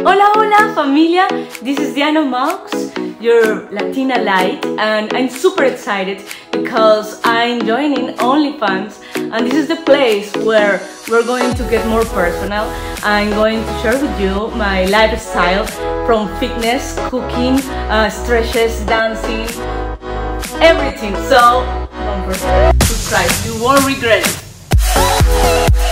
Hola, hola familia, this is Diana Maux, your Latina Light, and I'm super excited because I'm joining OnlyFans, and this is the place where we're going to get more personal. I'm going to share with you my lifestyle from fitness, cooking, stretches, dancing, everything. So don't forget to subscribe, you won't regret it.